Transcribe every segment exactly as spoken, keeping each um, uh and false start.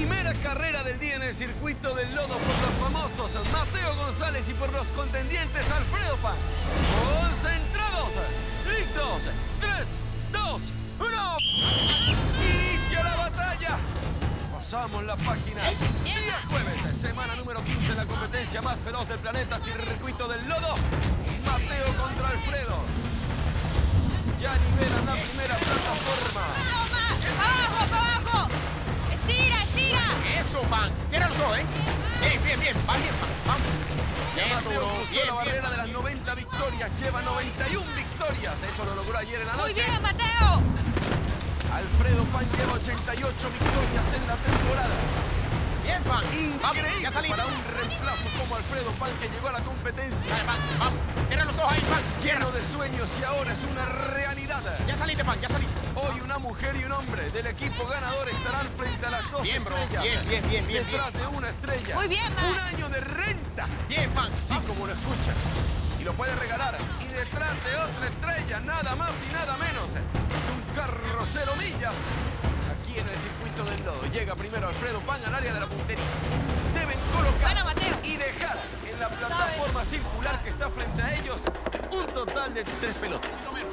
Primera carrera del día en el circuito del lodo por los famosos Mateo González y por los contendientes Alfredo Pan. Concentrados, listos, tres, dos, uno. Inicia la batalla. Pasamos la página. Día jueves, semana número quince en la competencia más feroz del planeta, circuito del lodo. Mateo contra Alfredo. Ya nivelan la primera plataforma. ¡Abajo, abajo! ¡Estira, estira! Eso, Pan. Cierra los ojos, ¿eh? Bien, bien, bien. Va bien, Pan. Vamos. Eso, Mateo bro. cruzó Bien, la bien, barrera Pan. de las noventa victorias. Lleva noventa y una victorias. Eso lo logró ayer en la ¡Muy noche. bien, Mateo! Alfredo Pan lleva ochenta y ocho victorias en la temporada. Bien, Pan. Vamos, Increíble ya salí. para un reemplazo como Alfredo Pan, que llegó a la competencia Dale, Pan. Vamos. Cierra los ojos ahí, Pan. lleno de sueños y ahora es una realidad. Ya saliste, Pan. Ya saliste. Hoy una mujer y un hombre del equipo ganador estarán frente a las dos Bien, bro. estrellas. Bien, bien, bien, bien, Detrás de una estrella. Muy bien, man. Un año de renta. Bien, Pan. Así como lo escuchan. Y lo puede regalar. Y detrás de otra estrella, nada más y nada menos que un carro cero millas. Aquí en el circuito del lodo. Llega primero Alfredo Pan al área de la puntería. Deben colocar Bueno, Mateo. y dejar en la plataforma circular que está frente a ellos un total de tres pelotas.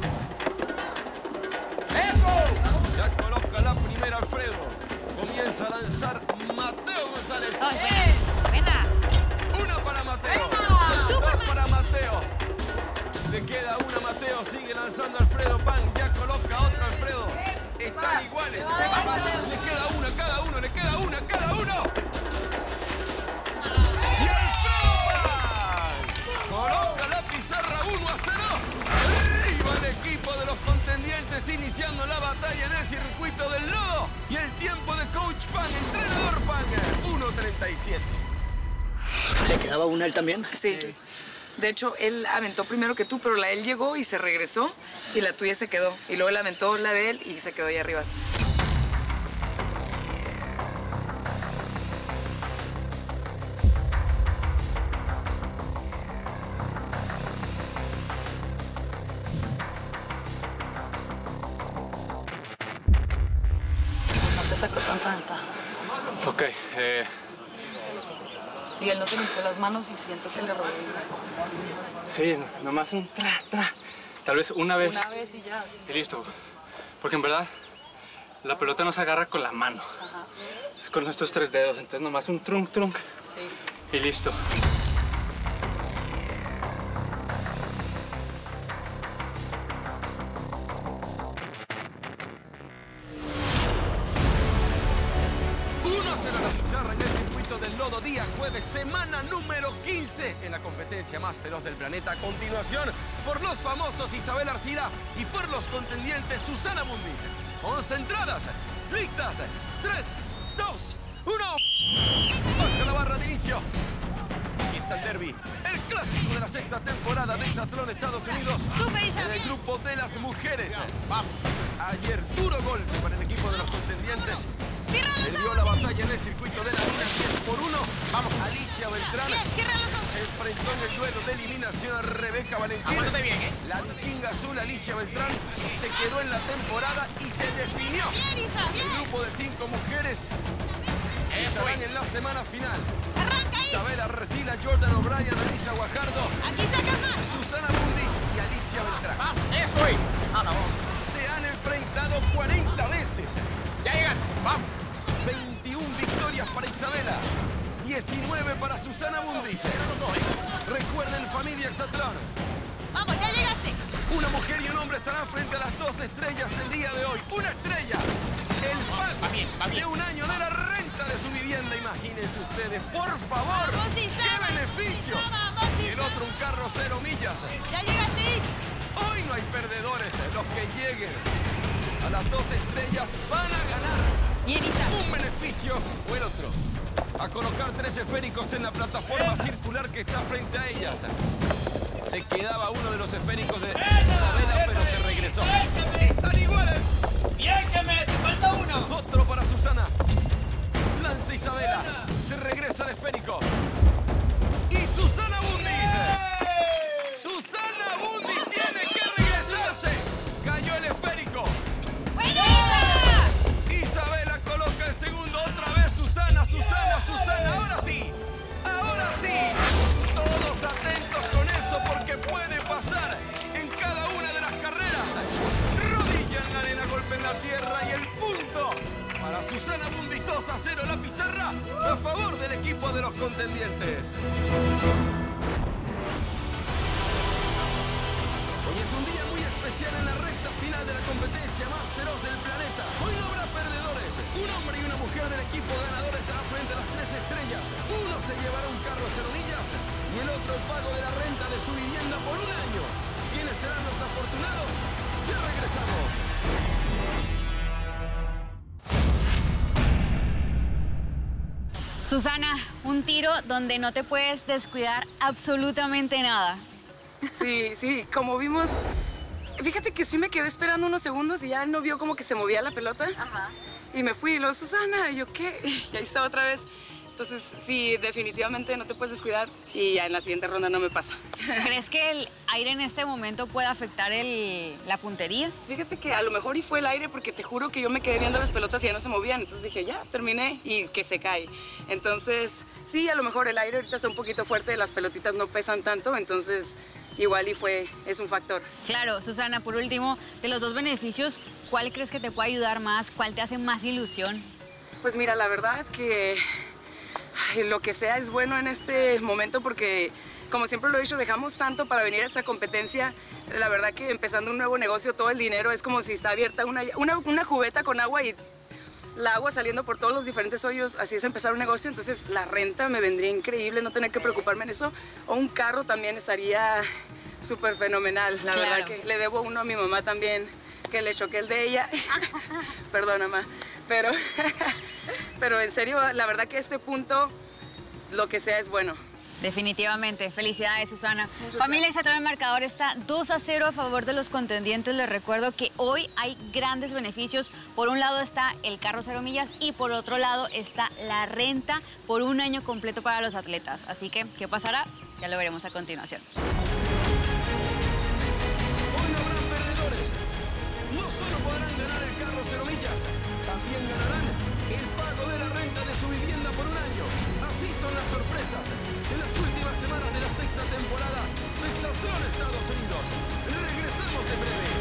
¡Eso! Ya coloca la primera Alfredo. Comienza a lanzar Mateo González. ¡Eh! ¡Buena! Una para Mateo. ¡Buena! Dos ¡Superman! para Mateo. Le queda una Mateo. Sigue lanzando Alfredo Pan. Ya coloca otra Alfredo. Están iguales. Le queda una cada uno. Le queda una cada uno. Y Alfredo Pan coloca la pizarra uno a cero. Arriba el equipo de los contendientes iniciando la batalla en el circuito del lodo. Y el tiempo de Coach Pan, entrenador Pan, uno treinta y siete. ¿Le quedaba una a él también? Sí. De hecho, él aventó primero que tú, pero la de él llegó y se regresó y la tuya se quedó. Y luego él aventó la de él y se quedó ahí arriba. No te sacó tanta ventaja. Ok, eh, Y él no se limpió las manos y siento que le robó. sí, nomás un tra, tra. Tal vez una vez Una vez y ya. Sí. y listo. Porque en verdad, la pelota no se agarra con la mano. Ajá. Es con estos tres dedos. Entonces nomás un trunk, trunk Sí. y listo. uno a cero la pizarra en el circuito del lodo, día jueves, semana número quince en la competencia más feroz del planeta. A continuación, por los famosos Isabel Arcila y por los contendientes Susana Mundis. Concentradas, listas, tres, dos, uno. Baja la barra de inicio. Aquí está el derbi, el clásico de la sexta temporada de Exatlón Estados Unidos. ¡Súper, En Isabel! el grupo de las mujeres. Vamos. Ayer duro golpe para el equipo de los contendientes. ¡Cierra los Perdió ojos, la Siri! batalla en el circuito de la luna diez por uno. Vamos. Alicia Beltrán Bien, cierra los ojos. se enfrentó en el duelo de eliminación a Rebeca Valentín. Aguántate bien, ¿eh? La vikinga azul Alicia Beltrán se quedó en la temporada y se definió. Bien, Isa, El bien. grupo de cinco mujeres Eso estarán es. en la semana final. Arranca, Isa. Isabel Arcila, Jordan O'Brien, Anissa Guajardo, Aquí saca más. Susana Mundis y Alicia Beltrán. Vamos. Eso es. A la voz. Se han enfrentado cuarenta veces. Ya llegaste. Vamos. veintiuna victorias para Isabela, diecinueve para Susana Mundis. Cierra los ojos, ¿eh? Recuerden, familia Exatlón, Vamos, ya llegaste. una mujer y un hombre estarán frente a las dos estrellas el día de hoy. Una estrella, el pago Va bien, va bien. de un año de la renta de su vivienda. Imagínense ustedes, por favor, Vamos, Isa. qué beneficio. Isa, vamos, Y el Isa. otro un carro cero millas. Ya llegaste, Isa. Hoy no hay perdedores, los que lleguen a las dos estrellas van a ganar Bien, Isa. un beneficio o el otro. A colocar tres esféricos en la plataforma circular que está frente a ellas. Se quedaba uno de los esféricos de Isabela, pero se regresó. ¡Están iguales! ¡Bien que me! ¡Te falta uno! Otro para Susana. Lanza Isabela. Se regresa el esférico. Y Susana Bundis. Susana Bundis tiene que regresarse. Cayó el esférico. ¡Buena, Isa! Isabela coloca el segundo otra vez. Susana. Guerra y el punto para Susana Bundy. Dos a cero la pizarra a favor del equipo de los contendientes. Hoy es un día muy especial en la recta final de la competencia más feroz del planeta. Hoy no habrá perdedores. Un hombre y una mujer del equipo ganador estarán frente a las tres estrellas. Uno se llevará un carro cero millas y el otro el pago de la renta de su vivienda por un año. ¿Quiénes serán los afortunados? Ya regresamos. Susana, un tiro donde no te puedes descuidar absolutamente nada. Sí, sí, como vimos, fíjate que sí me quedé esperando unos segundos y ya no vio como que se movía la pelota. Ajá. Y me fui y luego, Susana, y yo, ¿qué? Y ahí estaba otra vez. Entonces, sí, definitivamente no te puedes descuidar y ya en la siguiente ronda no me pasa. ¿Crees que el aire en este momento puede afectar el, la puntería? Fíjate que a lo mejor y fue el aire porque te juro que yo me quedé viendo las pelotas y ya no se movían. Entonces dije, ya, terminé y que se cae. Entonces, sí, a lo mejor el aire ahorita está un poquito fuerte, las pelotitas no pesan tanto, entonces igual y fue, es un factor. Claro, Susana, por último, de los dos beneficios, ¿cuál crees que te puede ayudar más? ¿Cuál te hace más ilusión? Pues mira, la verdad que ay, lo que sea es bueno en este momento porque, como siempre lo he dicho, dejamos tanto para venir a esta competencia. La verdad que empezando un nuevo negocio, todo el dinero es como si está abierta una, una, una cubeta con agua y la agua saliendo por todos los diferentes hoyos. Así es empezar un negocio, entonces la renta me vendría increíble, no tener que preocuparme en eso. O un carro también estaría súper fenomenal. La Claro. verdad que le debo uno a mi mamá también, que le choqué el de ella. Perdona, mamá. Pero, pero en serio, la verdad que a este punto, lo que sea es bueno. Definitivamente. Felicidades, Susana. Muchas Familia Extra, el marcador está dos a cero a favor de los contendientes. Les recuerdo que hoy hay grandes beneficios. Por un lado está el carro cero millas y por otro lado está la renta por un año completo para los atletas. Así que, ¿qué pasará? Ya lo veremos a continuación. Hoy no habrán perdedores. No solo podrán ganar el carro cero millas, también ganarán el pago de la renta de su vivienda por un año. Así son las sorpresas de las últimas semanas de la sexta temporada de Exatlón Estados Unidos. Regresamos en breve.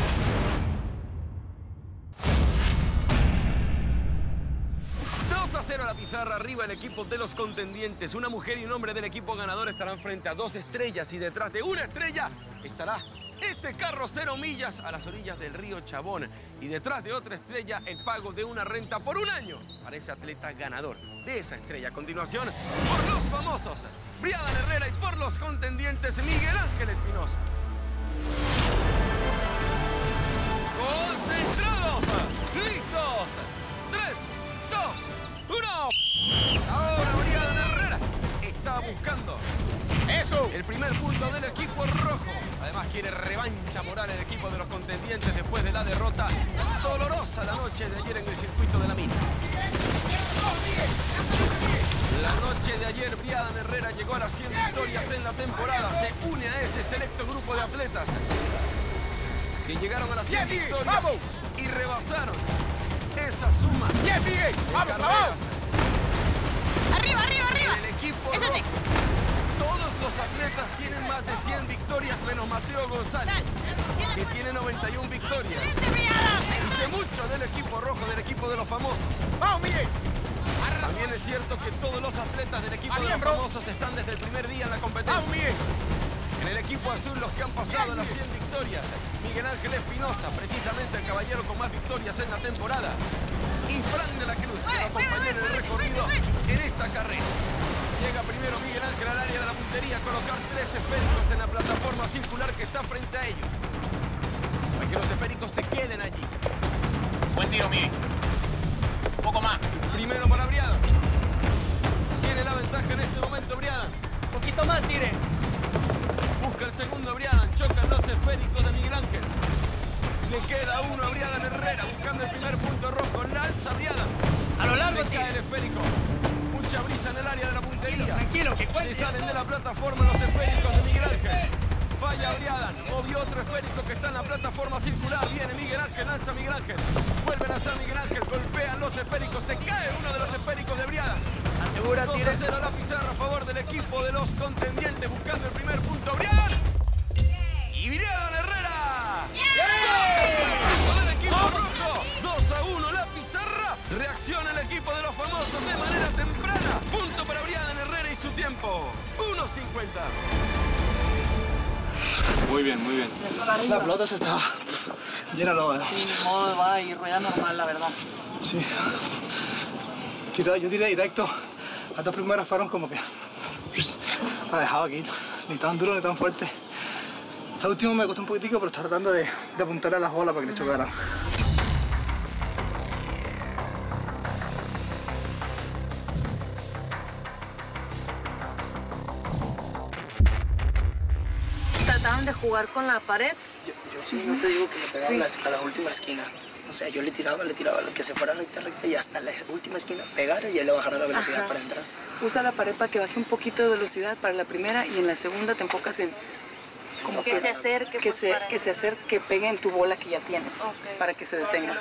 dos a cero a la pizarra, arriba el equipo de los contendientes. Una mujer y un hombre del equipo ganador estarán frente a dos estrellas y detrás de una estrella estará este carro cero millas a las orillas del río Chabón. Y detrás de otra estrella, el pago de una renta por un año para ese atleta ganador de esa estrella. A continuación, por los famosos, Briadan Herrera, y por los contendientes, Miguel Ángel Espinosa. ¡Concentrados! ¡Listos! ¡Tres, dos, uno! Ahora Briadan Herrera está buscando ¡Eso! el primer punto del equipo rojo. Además quiere revancha moral el equipo de los contendientes después de la derrota dolorosa la noche de ayer en el circuito de la mina. La noche de ayer Briadan Herrera llegó a las cien victorias en la temporada. Se une a ese selecto grupo de atletas que llegaron a las cien ¡Bien, Miguel! victorias ¡Vamos! y rebasaron esa suma ¡Bien, Miguel! de ¡Vamos, carreras. vamos! ¡Arriba, arriba, arriba! El equipo Eso sí. rojo. Todos los atletas tienen más de cien victorias, menos Mateo González, que tiene noventa y una victorias. Dice mucho del equipo rojo, del equipo de los famosos. ¡Vamos, Miguel! También es cierto que todos los atletas del equipo de los famosos están desde el primer día en la competencia. ¡Vamos, Miguel! En el equipo azul, los que han pasado las cien victorias, Miguel Ángel Espinosa, precisamente el caballero con más victorias en la temporada, y Fran de la Cruz, que lo acompañó en el recorrido en esta carrera. Llega primero Miguel Ángel al área de la puntería a colocar tres esféricos en la plataforma circular que está frente a ellos, para que los esféricos se queden allí. Buen tiro, Miguel. Un poco más. Primero para Briadan. Tiene la ventaja en este momento Briadan. Un poquito más, tire. Busca el segundo Briadan, chocan los esféricos de Miguel Ángel. Le queda uno a Briadan Herrera, buscando el primer punto rojo. La alza Briadan. A lo largo, Se cae el tire. esférico. Mucha brisa en el área de la puntería. Tranquilo, que Se cuente. salen de la plataforma los esféricos de Miguel Ángel. Falla Briadan, movió otro esférico que está en la plataforma circular. Viene Miguel Ángel, lanza Miguel Ángel. Vuelven a hacer Miguel Ángel, golpean los esféricos. Se cae uno de los esféricos de Briadan. Asegura, dos tire. a cero la pizarra a favor del equipo de los contendientes, buscando el primer punto. Briadan. Y Briadan Herrera. ¡Gol! Del equipo rojo. dos de manera temprana. Punto para Briadan Herrera y su tiempo. uno cincuenta. Muy bien, muy bien. La pelota se estaba llena de lodo. Sí, ni modo, va y rueda normal, la verdad. Sí. Tiré- Yo tiré directo. Las dos primeras fueron como que... La dejaba aquí. Ni tan duro ni tan fuerte. La última me costó un poquitico, pero estaba tratando de, de apuntarle a las bolas para que le chocaran. ¿Trataban de jugar con la pared? Yo, yo sí, no te digo que le pegaba Sí. las- a la última esquina. O sea, yo le tiraba, le tiraba, que se fuera recta, recta y hasta la última esquina pegara y él le bajara la velocidad Ajá. para entrar. Usa la pared para que baje un poquito de velocidad para la primera y en la segunda te enfocas en como Que se acerque, que pues, se para- que se acerque, que pegue en tu bola que ya tienes Ok. para que se detenga.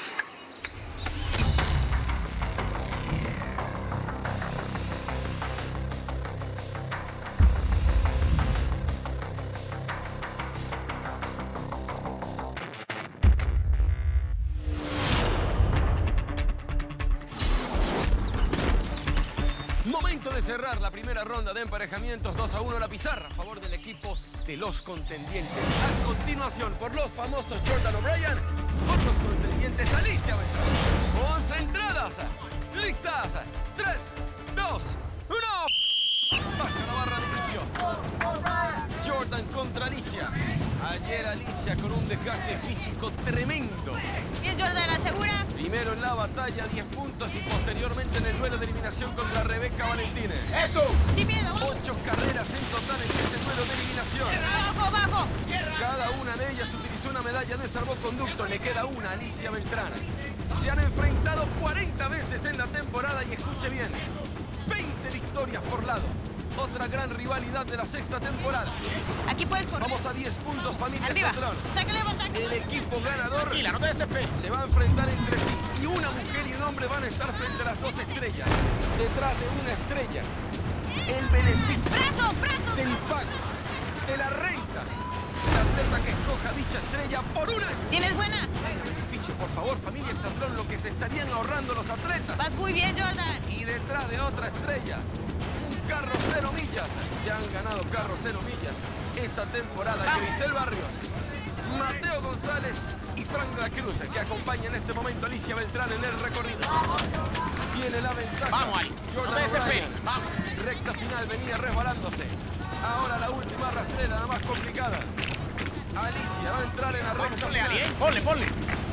Momento de cerrar la primera ronda de emparejamientos. dos a uno la pizarra a favor del equipo de los contendientes. A continuación, por los famosos Jordan O'Brien, por los contendientes Alicia Beltrán. Concentradas, listas, tres, dos, uno. Baja la barra de inicio. Jordan contra Alicia. Ayer Alicia con un desgaste físico tremendo. Bien, Jordan, asegura. Primero en la batalla, diez puntos, y posteriormente en el duelo de eliminación contra Rebeca Valentine. ¡Eso! Sin miedo. Ocho carreras en total en ese duelo de eliminación. Abajo, abajo. Cada una de ellas utilizó una medalla de salvoconducto. Le queda una a Alicia Beltrán. Se han enfrentado cuarenta veces en la temporada y escuche bien, veinte victorias por lado. Otra gran rivalidad de la sexta temporada. Aquí puedes correr. Vamos a diez puntos, familia Arriba. Centrón. Sácale bataca. El equipo ganador Tranquila, no te desesperes. se va a enfrentar entre sí, y una mujer y un hombre van a estar frente a las dos estrellas. Detrás de una estrella, el beneficio Brazos, brazos. del pago de la renta del atleta que escoja dicha estrella por un año. ¿Tienes buena? El beneficio, por favor, familia Exatlón, lo que se estarían ahorrando los atletas. Vas muy bien, Jordan. Y detrás de otra estrella, un carro cero millas. Ya han ganado carro cero millas esta temporada. Grisel Barrios, Mateo González y Frank de la Cruz, que acompaña en este momento a Alicia Beltrán en el recorrido. Tiene la ventaja. Vamos, Ali. No Jordan te desesperes. O'Brien. Vamos. Recta final, venía resbalándose. Ahora la última rastrera, la más complicada. Alicia va a entrar en la Vamos, recta ponle, Ali, final. ¿eh? Ponle, ponle.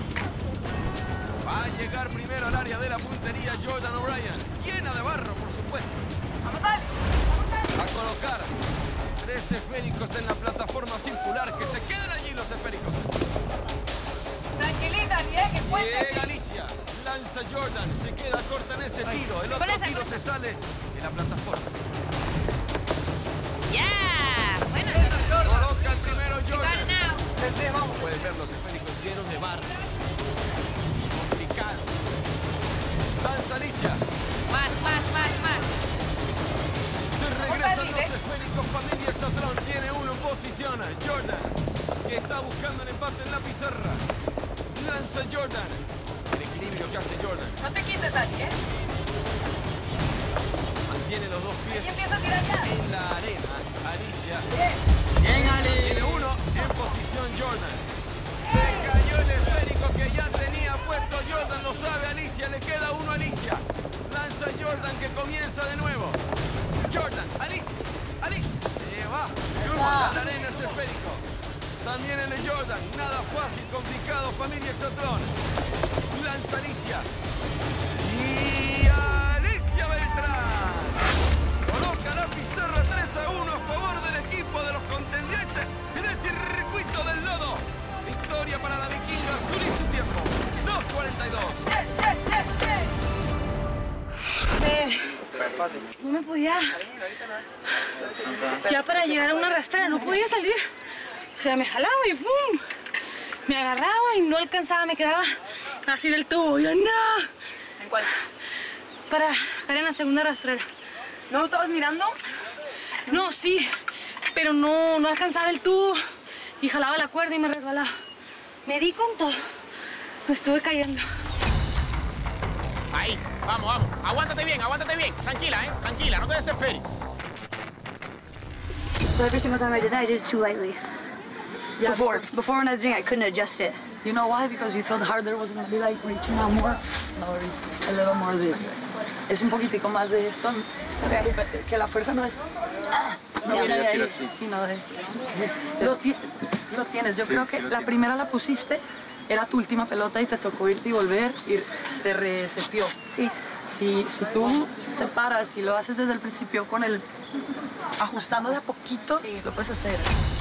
Va a llegar primero al área de la puntería Jordan O'Brien, llena de barro, por supuesto. ¡Vamos, Ali! A colocar tres esféricos en la plataforma circular, que se quedan allí los esféricos. Tranquilita, Ali, ¿eh? Que Llega Alicia, lanza Jordan, se queda corta en ese tiro. El otro Con esa, tiro con se sale de la plataforma. Ya. Bueno, Coloca el primero got it Jordan. now. Senté, vamos. Puedes ver los esféricos llenos de barro. Complicado. Lanza Alicia. Más, más, más, más. Se regresan los esféricos, familia Exatlón. Tiene uno en posición. Jordan, que está buscando el empate en la pizarra. Lanza Jordan. El equilibrio que hace Jordan. No te quites, Ali, ¿eh? Mantiene los dos pies a tirar ya. en la arena. Alicia. Bien, Ali. Tiene uno en posición Jordan. Se cayó el esférico que ya tenía puesto Jordan. Lo sabe Alicia. Le queda uno a Alicia. Lanza Jordan, que comienza de nuevo. Jordan, Alicia, Alicia. Se va. A la arena ese esférico. También el de Jordan. Nada fácil, complicado, familia Exatlón. Lanza Alicia. Y Alicia Beltrán coloca la pizarra tres a uno a favor del equipo de los contendientes en el circuito del lodo. Victoria para la vikinga azul y su tiempo, dos cuarenta y dos. Eh, no me podía. Ya para llegar a una arrastrera no podía salir. O sea, me jalaba y ¡fum! Me agarraba y no alcanzaba, me quedaba así del tubo. Yo no. ¿En cuál? Para caer en la segunda arrastrera. ¿No lo estabas mirando? No, sí, pero no, no alcanzaba el tubo y jalaba la cuerda y me resbalaba. Me di con todo. Me estuve cayendo. Ahí, vamos, vamos. Aguántate bien, aguántate bien. Tranquila, ¿eh? Tranquila, no te desesperes. But every single time I did that, I did it too lightly. Yeah, before, before when I was doing it, I couldn't adjust it. You know why? Because you thought harder was going to be like reaching out more. No, it's a little more this. Es un poquitico más de esto. Okay. Que la fuerza no es... No viene de ahí, sino de... Lo, ti lo tienes. Yo creo que la primera la pusiste, era tu última pelota y te tocó irte y volver y te reseteó. Sí. Si, si tú te paras y lo haces desde el principio con el... ajustando de a poquito, sí, lo puedes hacer.